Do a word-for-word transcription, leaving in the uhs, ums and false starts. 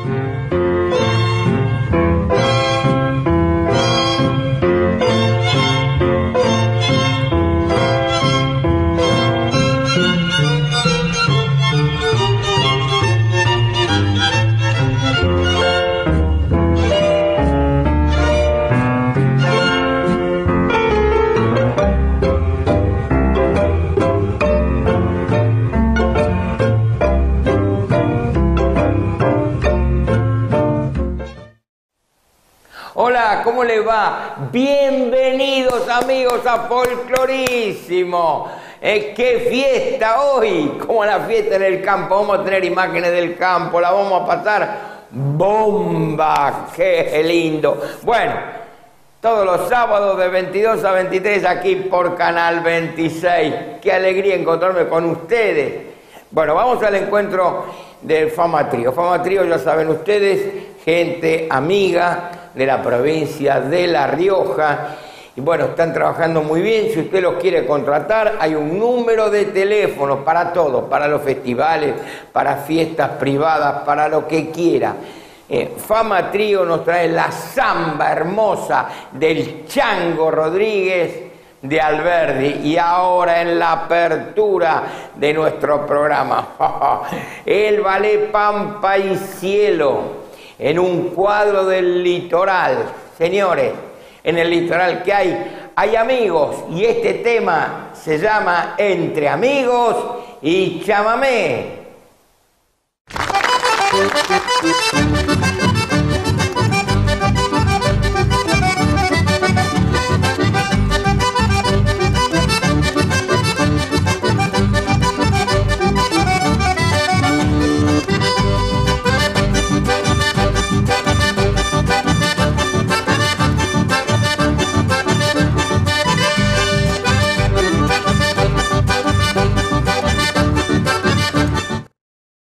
Hola, ¿cómo les va? Bienvenidos amigos a Folclorísimo. Eh, ¡Qué fiesta hoy! Como la fiesta en el campo. Vamos a tener imágenes del campo, la vamos a pasar bomba. ¡Qué lindo! Bueno, todos los sábados de veintidós a veintitrés aquí por Canal veintiséis. ¡Qué alegría encontrarme con ustedes! Bueno, vamos al encuentro del Fama Trío. Fama Trío, ya saben ustedes, gente amiga de la provincia de La Rioja. Y bueno, están trabajando muy bien. Si usted los quiere contratar, hay un número de teléfono para todo, para los festivales, para fiestas privadas, para lo que quiera. Eh, Fama Trío nos trae la samba hermosa del Chango Rodríguez de Alberdi, y ahora en la apertura de nuestro programa, el ballet Pampa y Cielo, en un cuadro del litoral. Señores, en el litoral que hay, hay amigos, y este tema se llama Entre Amigos y Chamamé.